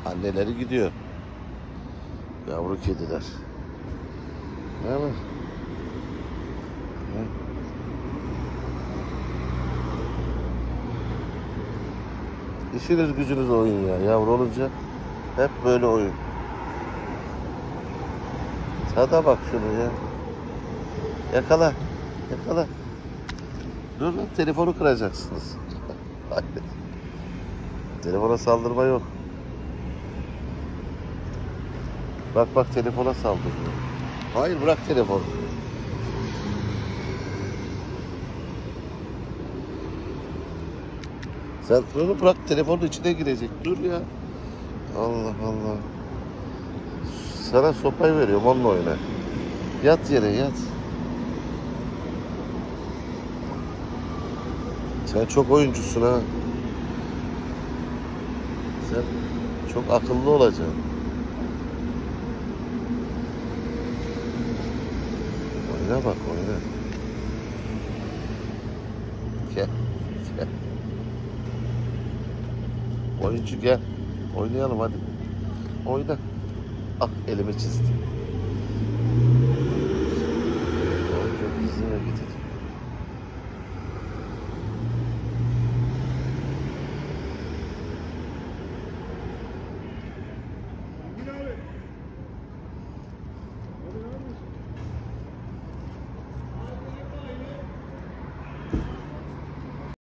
Anneleri gidiyor. Yavru kediler. Değil mi? Hı? İşiniz gücünüz oyun ya. Yavru olunca hep böyle oyun. Tada bak şunu ya. Yakala. Yakala. Dur lan, telefonu kıracaksınız. Telefona saldırma yok. Bak bak, telefona saldırıyor. Hayır, bırak telefonu. Sen onu bırak, telefonun içine girecek. Dur ya. Allah Allah. Sana sopayı veriyorum, onunla oyna. Yat yere, yat. Sen çok oyuncusun ha. Sen çok akıllı olacaksın. Oyna bak, oyna. Gel. Gel. Oyuncu gel. Oynayalım hadi. Oyna. Ah, elimi çizdi.